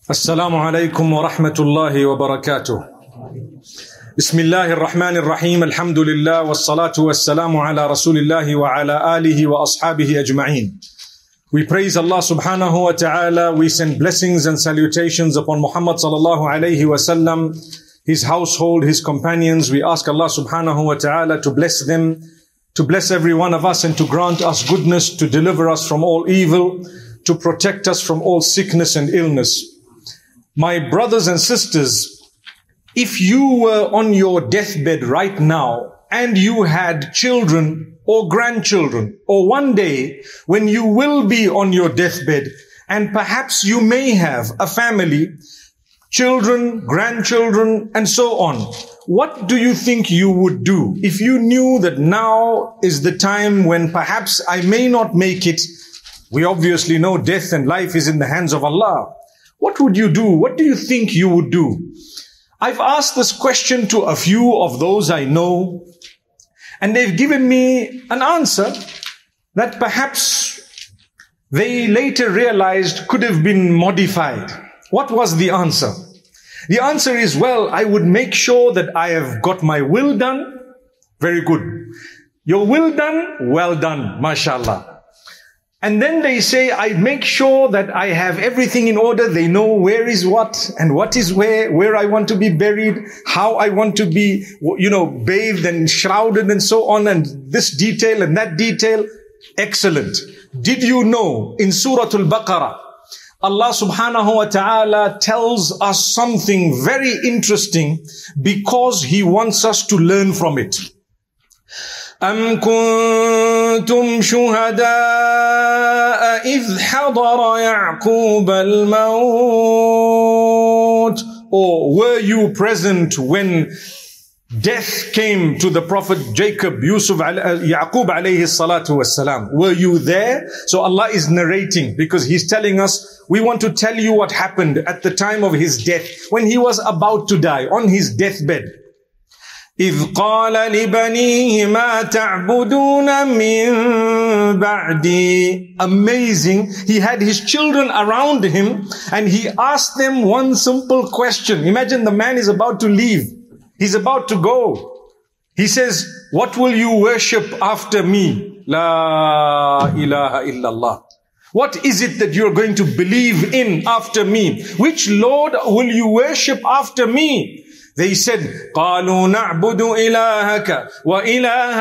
Assalamu alaikum wa rahmatullahi wa barakatuh. Bismillahir Rahmanir Rahim. Alhamdulillah wassalatu wassalamu ala Rasulillahi wa ala alihi wa ashabihi ajma'een. We praise Allah subhanahu wa ta'ala. We send blessings and salutations upon Muhammad sallallahu alayhi wa sallam, his household, his companions. We ask Allah subhanahu wa ta'ala to bless them, to bless every one of us and to grant us goodness, to deliver us from all evil, to protect us from all sickness and illness. My brothers and sisters, if you were on your deathbed right now and you had children or grandchildren, or one day when you will be on your deathbed and perhaps you may have a family, children, grandchildren, and so on, what do you think you would do if you knew that now is the time when perhaps I may not make it? We obviously know death and life is in the hands of Allah. What would you do? What do you think you would do? I've asked this question to a few of those I know, and they've given me an answer that perhaps they later realized could have been modified. What was the answer? The answer is, well, I would make sure that I have got my will done. Very good. Your will done? Well done. MashaAllah. And then they say, I make sure that I have everything in order. They know where is what and what is where I want to be buried, how I want to be, bathed and shrouded and so on, and this detail and that detail. Excellent. Did you know in Surah Al-Baqarah, Allah subhanahu wa ta'ala tells us something very interesting because He wants us to learn from it. أَمْ كُنْتُمْ شُهَدَاءَ إِذْ حَضَرَ يَعْقُوبَ الْمَوْتِ. Or were you present when death came to the Prophet Jacob, Yaqub alayhi salatu wassalam? Were you there? So Allah is narrating because He's telling us, we want to tell you what happened at the time of his death, when he was about to die, on his deathbed. إِذْ قَالَ لِبَنِيهِ مَا تَعْبُدُونَ مِن بَعْدِي. Amazing. He had his children around him and he asked them one simple question. Imagine the man is about to leave. He's about to go. He says, what will you worship after me? La ilaha illallah. What is it that you're going to believe in after me? Which Lord will you worship after me? They said, قَالُوا نَعْبُدُ إِلَهَكَ وَإِلَهَ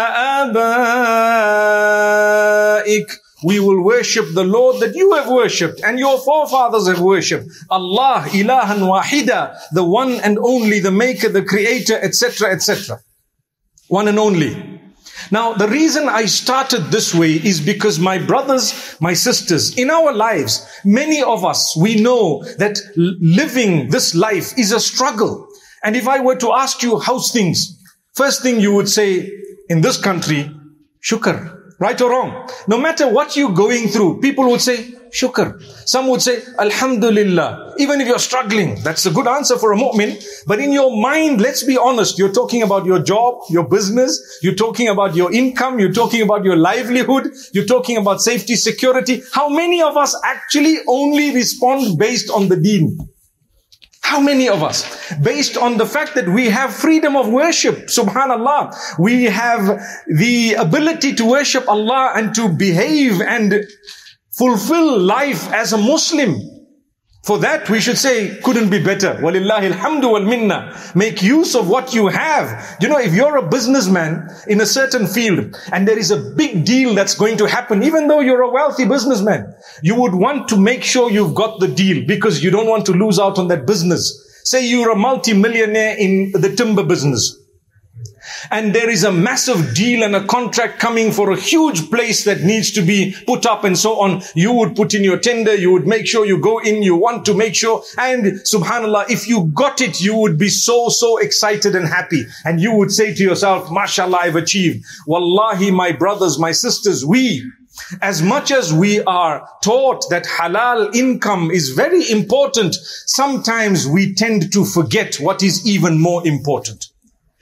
آبَائِكَ. We will worship the Lord that you have worshipped and your forefathers have worshipped. Allah, ilahan wahida, the one and only, the maker, the creator, etc., etc. One and only. Now, the reason I started this way is because my brothers, my sisters, in our lives, many of us, we know that living this life is a struggle. And if I were to ask you, how's things? First thing you would say, in this country, shukr. Right or wrong? No matter what you're going through, people would say, shukr. Some would say, alhamdulillah. Even if you're struggling, that's a good answer for a mu'min. But in your mind, let's be honest, you're talking about your job, your business, you're talking about your income, you're talking about your livelihood, you're talking about safety, security. How many of us actually only respond based on the deen? How many of us? Based on the fact that we have freedom of worship, subhanallah. We have the ability to worship Allah and to behave and fulfill life as a Muslim. For that we should say, couldn't be better. Walillahi alhamdu wal minna. Make use of what you have. You know, if you're a businessman in a certain field and there is a big deal that's going to happen, even though you're a wealthy businessman, you would want to make sure you've got the deal because you don't want to lose out on that business. Say you're a multi-millionaire in the timber business and there is a massive deal and a contract coming for a huge place that needs to be put up and so on. You would put in your tender, you would make sure you go in, you want to make sure, and subhanallah, if you got it, you would be so excited and happy. And you would say to yourself, mashallah, I've achieved. Wallahi, my brothers, my sisters, as much as we are taught that halal income is very important, sometimes we tend to forget what is even more important.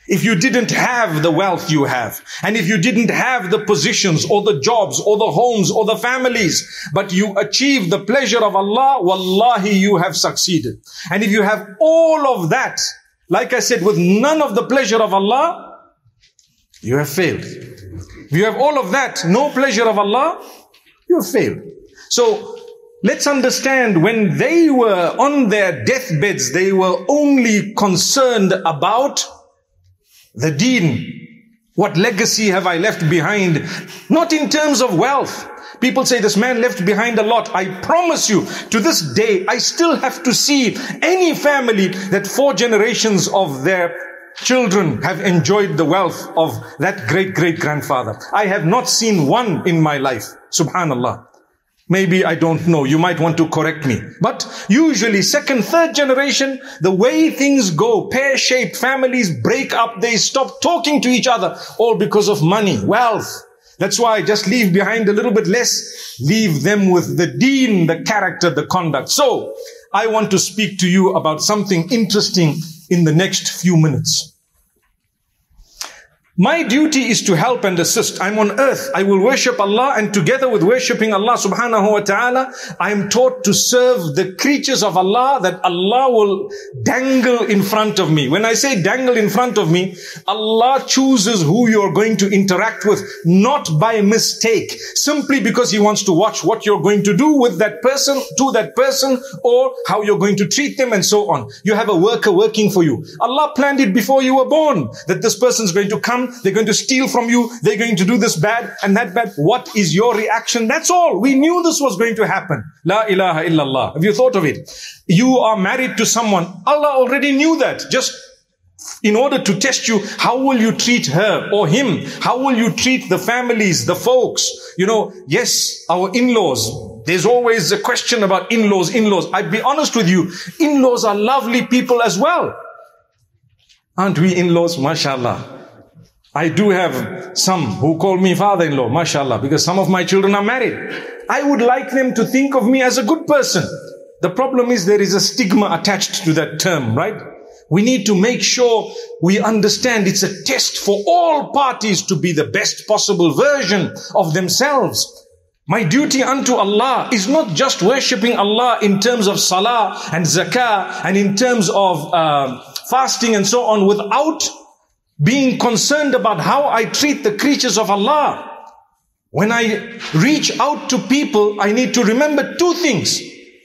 If you didn't have the wealth you have, and if you didn't have the positions or the jobs or the homes or the families, but you achieved the pleasure of Allah, wallahi, you have succeeded. And if you have all of that, like I said, with none of the pleasure of Allah, you have failed. If you have all of that, no pleasure of Allah, you have failed. So, let's understand, when they were on their deathbeds, they were only concerned about the deen. What legacy have I left behind? Not in terms of wealth. People say this man left behind a lot. I promise you, to this day, I still have to see any family that 4 generations of their children have enjoyed the wealth of that great-great-grandfather. I have not seen one in my life. Subhanallah. Maybe I don't know. You might want to correct me. But usually 2nd, 3rd generation, the way things go, pear-shaped, families break up, they stop talking to each other, all because of money, wealth. That's why just leave behind a little bit less. Leave them with the deen, the character, the conduct. So, I want to speak to you about something interesting in the next few minutes. My duty is to help and assist. I'm on earth. I will worship Allah, and together with worshipping Allah subhanahu wa ta'ala, I am taught to serve the creatures of Allah that Allah will dangle in front of me. When I say dangle in front of me, Allah chooses who you're going to interact with, not by mistake, simply because He wants to watch what you're going to do with that person, to that person, or how you're going to treat them, and so on. You have a worker working for you. Allah planned it before you were born, that this person's going to come, they're going to steal from you, they're going to do this bad and that bad. What is your reaction? That's all. We knew this was going to happen. La ilaha illallah. Have you thought of it? You are married to someone. Allah already knew that. Just in order to test you, how will you treat her or him? How will you treat the families, the folks? You know, yes, our in-laws. There's always a question about in-laws. I'd be honest with you. In-laws are lovely people as well. Aren't we in-laws? MashaAllah. I do have some who call me father-in-law, mashallah, because some of my children are married. I would like them to think of me as a good person. The problem is there is a stigma attached to that term, right? We need to make sure we understand it's a test for all parties to be the best possible version of themselves. My duty unto Allah is not just worshipping Allah in terms of salah and zakah and in terms of fasting and so on, without being concerned about how I treat the creatures of Allah. When I reach out to people, I need to remember 2 things.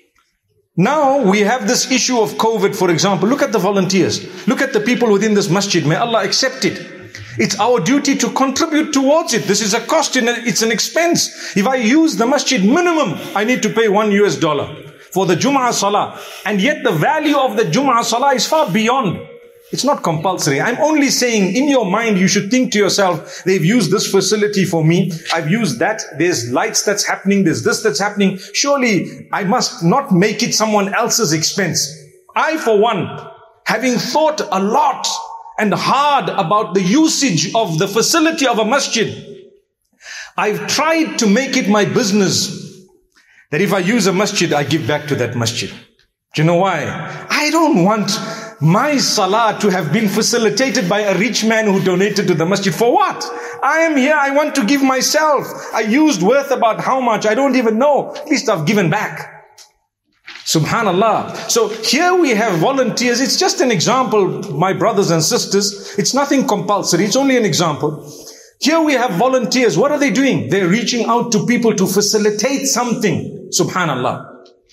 Now we have this issue of COVID, for example. Look at the volunteers. Look at the people within this masjid. May Allah accept it. It's our duty to contribute towards it. This is a cost, it's an expense. If I use the masjid minimum, I need to pay $1 for the Jum'ah Salah. And yet the value of the Jum'ah Salah is far beyond. It's not compulsory. I'm only saying, in your mind, you should think to yourself, they've used this facility for me. I've used that. There's lights that's happening. There's this that's happening. Surely, I must not make it someone else's expense. I, for one, having thought a lot and hard about the usage of the facility of a masjid, I've tried to make it my business that if I use a masjid, I give back to that masjid. Do you know why? I don't want my salah to have been facilitated by a rich man who donated to the masjid. For what? I am here, I want to give myself. I used worth about how much, I don't even know. At least I've given back. Subhanallah. So here we have volunteers. It's just an example, my brothers and sisters. It's nothing compulsory. It's only an example. Here we have volunteers. What are they doing? They're reaching out to people to facilitate something. Subhanallah.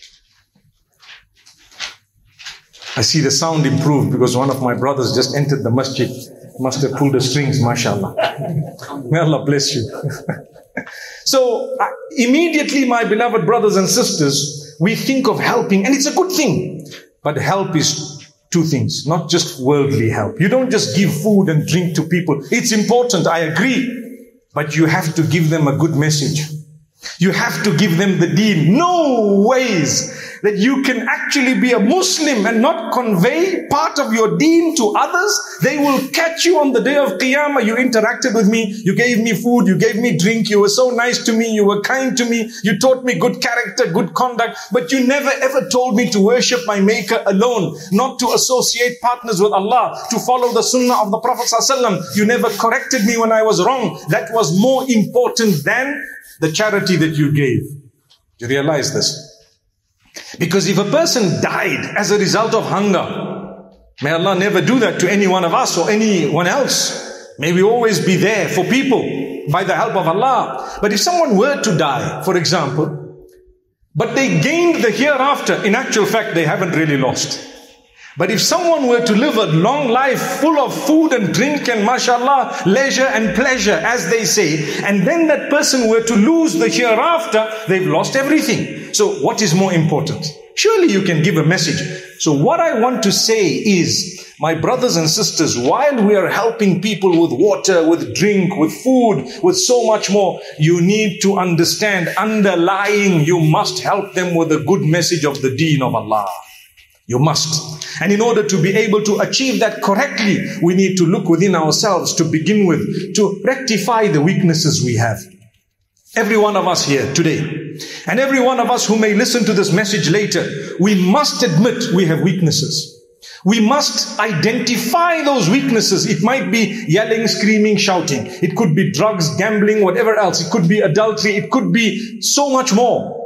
I see the sound improved because one of my brothers just entered the masjid. Must have pulled the strings, mashallah. May Allah bless you. So, immediately, my beloved brothers and sisters, we think of helping, and it's a good thing. But help is 2 things, not just worldly help. You don't just give food and drink to people. It's important, I agree. But you have to give them a good message. You have to give them the deen. No ways that you can actually be a Muslim and not convey part of your deen to others, they will catch you on the day of Qiyamah. You interacted with me, you gave me food, you gave me drink, you were so nice to me, you were kind to me, you taught me good character, good conduct, but you never ever told me to worship my Maker alone, not to associate partners with Allah, to follow the Sunnah of the Prophet ﷺ. You never corrected me when I was wrong. That was more important than the charity that you gave. Do you realize this? Because if a person died as a result of hunger, may Allah never do that to any one of us or anyone else. May we always be there for people by the help of Allah. But if someone were to die, for example, but they gained the hereafter, in actual fact, they haven't really lost. But if someone were to live a long life full of food and drink and mashallah, leisure and pleasure, as they say, and then that person were to lose the hereafter, they've lost everything. So what is more important? Surely you can give a message. So what I want to say is, my brothers and sisters, while we are helping people with water, with drink, with food, with so much more, you need to understand, underlying, you must help them with a good message of the deen of Allah. You must. And in order to be able to achieve that correctly, we need to look within ourselves to begin with, to rectify the weaknesses we have. Every one of us here today, and every one of us who may listen to this message later, we must admit we have weaknesses. We must identify those weaknesses. It might be yelling, screaming, shouting. It could be drugs, gambling, whatever else. It could be adultery. It could be so much more.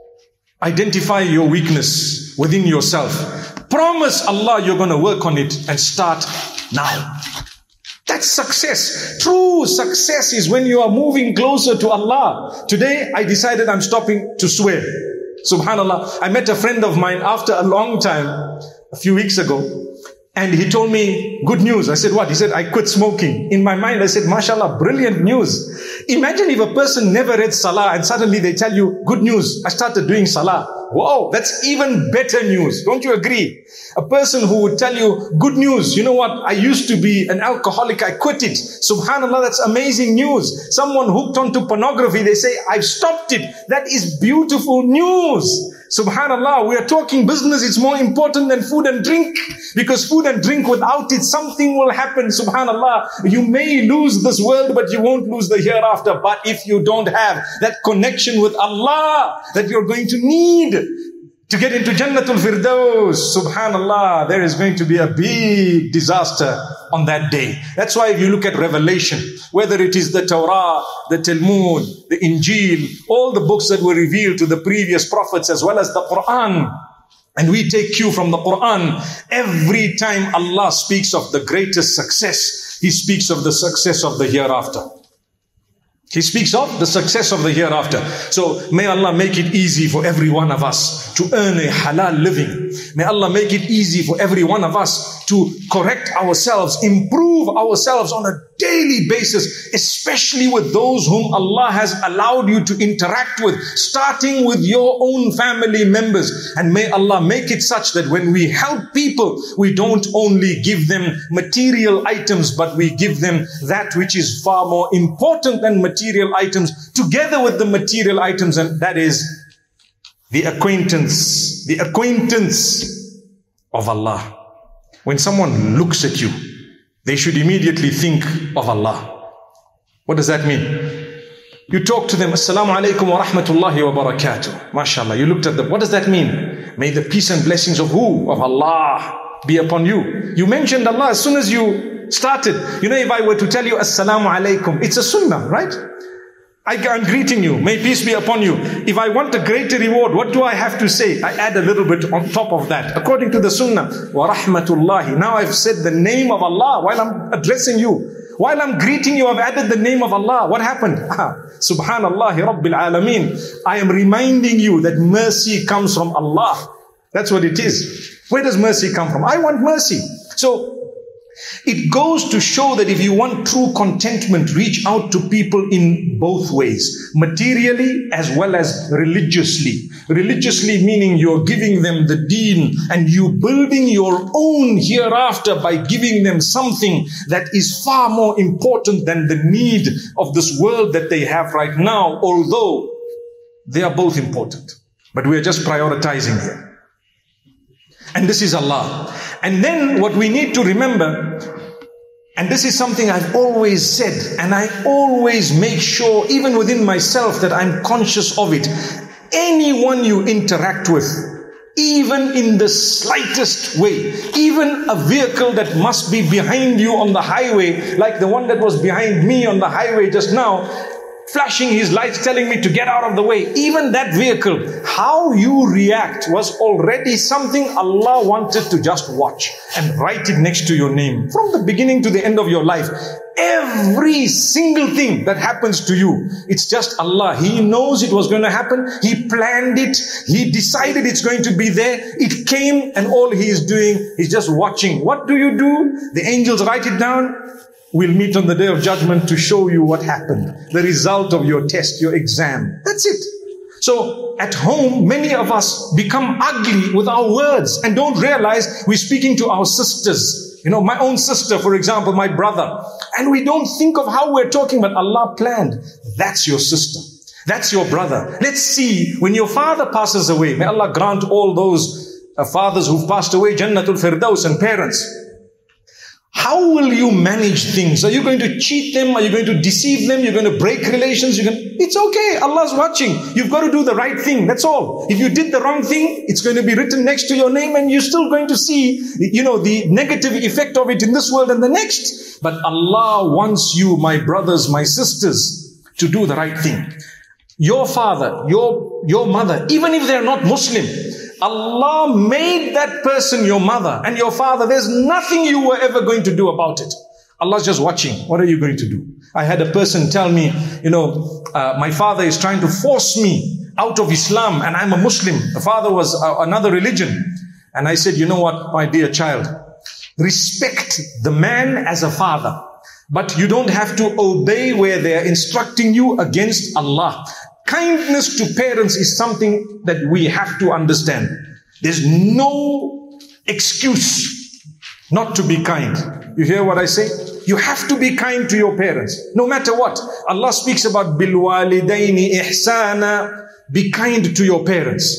Identify your weakness within yourself. Promise Allah you're going to work on it and start now. That's success. True success is when you are moving closer to Allah. Today I decided I'm stopping to swear. Subhanallah. I met a friend of mine after a long time, a few weeks ago. And he told me, good news. I said, what? He said, I quit smoking. In my mind, I said, mashallah, brilliant news. Imagine if a person never read salah and suddenly they tell you, good news, I started doing salah. Wow, that's even better news. Don't you agree? A person who would tell you, good news, you know what? I used to be an alcoholic. I quit it. Subhanallah, that's amazing news. Someone hooked onto pornography, they say, I've stopped it. That is beautiful news. Subhanallah, we are talking business. It's more important than food and drink. Because food and drink, without it, something will happen. Subhanallah, you may lose this world, but you won't lose the hereafter. But if you don't have that connection with Allah that you're going to need to get into Jannatul Firdaus, subhanallah, there is going to be a big disaster on that day. That's why if you look at Revelation, whether it is the Torah, the Talmud, the Injil, all the books that were revealed to the previous prophets as well as the Quran, and we take cue from the Quran, every time Allah speaks of the greatest success, He speaks of the success of the hereafter. He speaks of the success of the hereafter. So may Allah make it easy for every one of us to earn a halal living. May Allah make it easy for every one of us to correct ourselves, improve ourselves on a daily basis, especially with those whom Allah has allowed you to interact with, starting with your own family members. And may Allah make it such that when we help people, we don't only give them material items, but we give them that which is far more important than material items, together with the material items, and that is the acquaintance of Allah. When someone looks at you, they should immediately think of Allah. What does that mean? You talk to them, Assalamu alaikum wa rahmatullahi wa barakatuh. MashaAllah. You looked at them. What does that mean? May the peace and blessings of who? Of Allah be upon you. You mentioned Allah as soon as you started. You know, if I were to tell you Assalamu alaikum, it's a sunnah, right? I'm greeting you. May peace be upon you. If I want a greater reward, what do I have to say? I add a little bit on top of that. According to the sunnah, wa rahmatullahi. Now I've said the name of Allah while I'm addressing you. While I'm greeting you, I've added the name of Allah. What happened? Subhanallah Rabbil Alameen. I am reminding you that mercy comes from Allah. That's what it is. Where does mercy come from? I want mercy. So it goes to show that if you want true contentment, reach out to people in both ways, materially as well as religiously. Religiously meaning you're giving them the deen and you building your own hereafter by giving them something that is far more important than the need of this world that they have right now, although they are both important. But we are just prioritizing here. And this is Allah. And then what we need to remember, and this is something I've always said, and I always make sure, even within myself, that I'm conscious of it. Anyone you interact with, even in the slightest way, even a vehicle that must be behind you on the highway, like the one that was behind me on the highway just now, flashing his lights, telling me to get out of the way. Even that vehicle, how you react was already something Allah wanted to just watch and write it next to your name. From the beginning to the end of your life, every single thing that happens to you, it's just Allah. He knows it was going to happen. He planned it. He decided it's going to be there. It came, and all He is doing is just watching. What do? The angels write it down. We'll meet on the day of judgment to show you what happened. The result of your test, your exam. That's it. So at home, many of us become ugly with our words and don't realize we're speaking to our sisters. You know, my own sister, for example, my brother. And we don't think of how we're talking, but Allah planned. That's your sister. That's your brother. Let's see, when your father passes away, may Allah grant all those fathers who've passed away, Jannatul Firdaus, and parents. How will you manage things? Are you going to cheat them? Are you going to deceive them? You're going to break relations? It's okay. Allah's watching. You've got to do the right thing. That's all. If you did the wrong thing, it's going to be written next to your name, and you're still going to see, the negative effect of it in this world and the next. But Allah wants you, my brothers, my sisters, to do the right thing. Your father, your mother, even if they're not Muslim, Allah made that person your mother and your father. There's nothing you were ever going to do about it. Allah's just watching. What are you going to do? I had a person tell me, my father is trying to force me out of Islam, and I'm a Muslim. The father was another religion. And I said, you know what, my dear child, respect the man as a father, but you don't have to obey where they are instructing you against Allah. Kindness to parents is something that we have to understand. There's no excuse not to be kind. You hear what I say? You have to be kind to your parents, no matter what. Allah speaks about bil walidaini ihsana. Be kind to your parents.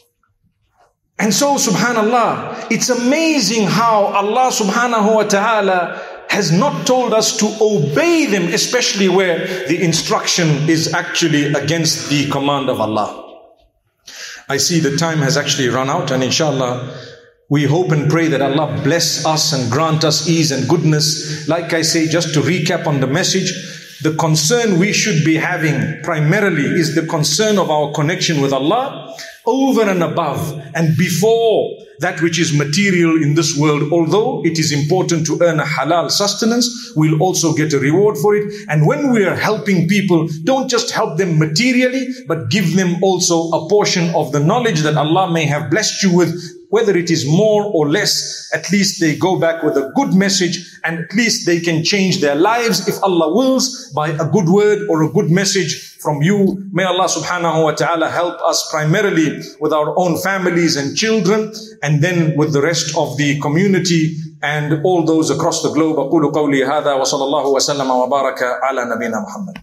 And so, subhanallah, it's amazing how Allah subhanahu wa ta'ala has not told us to obey them, especially where the instruction is actually against the command of Allah. I see the time has actually run out, and inshallah, we hope and pray that Allah bless us and grant us ease and goodness. Like I say, just to recap on the message, the concern we should be having primarily is the concern of our connection with Allah over and above and before that which is material in this world. Although it is important to earn a halal sustenance, we'll also get a reward for it. And when we are helping people, don't just help them materially, but give them also a portion of the knowledge that Allah may have blessed you with. Whether it is more or less, at least they go back with a good message, and at least they can change their lives, if Allah wills, by a good word or a good message from you. May Allah subhanahu wa ta'ala help us primarily with our own families and children, and then with the rest of the community and all those across the globe. أقول قولي هذا وصلى الله وسلم وبارك على نبينا محمد.